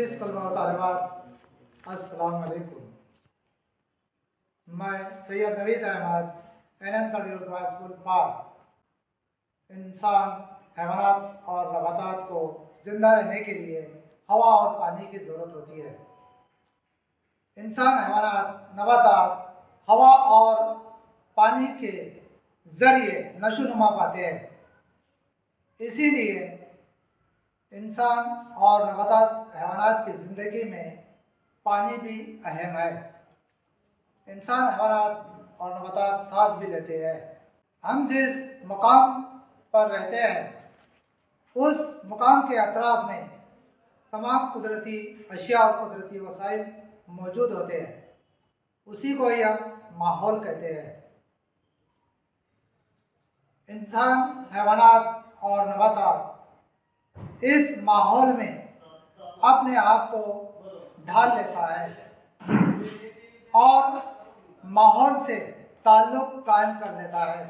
अजीज़ तलबा व तालिबात, अस्सलाम वालेकुम। मैं Syed Naveed Ahmed NN Urdu high school park इंसान, हैवानात और नबातात को ज़िंदा रहने के लिए हवा और पानी की ज़रूरत होती है। इंसान, हैवानात, नबातात हवा और पानी के ज़रिए नशोनुमा पाते हैं। इसीलिए इंसान और नबातात हैवानात की ज़िंदगी में पानी भी अहम है। इंसान, हैवानात और नबातात सांस भी लेते हैं। हम जिस मुकाम पर रहते हैं उस मुकाम के अतराफ में तमाम कुदरती अशिया और कुदरती वसाइल मौजूद होते हैं। उसी को हम माहौल कहते हैं। इंसान, हैवानात और नबातात इस माहौल में अपने आप को ढाल लेता है और माहौल से ताल्लुक़ कायम कर लेता है।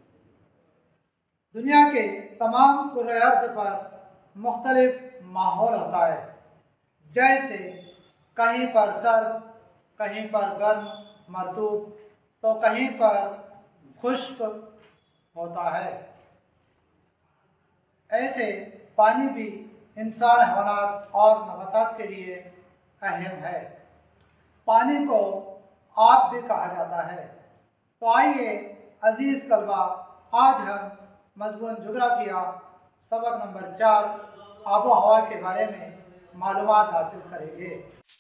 दुनिया के तमाम कुर्रे अर्ज़ पर मुख्तलिफ माहौल होता है, जैसे कहीं पर सर्द, कहीं पर गर्म मरतूब तो कहीं पर खुश्क होता है। ऐसे पानी भी इंसान, हैवानात और नबातात के लिए अहम है। पानी को आब भी कहा जाता है। तो आइए अजीज़ तलबा, आज हम मज़मून जोग्राफिया सबक नंबर 4 आबो हवा के बारे में मालूमात हासिल करेंगे।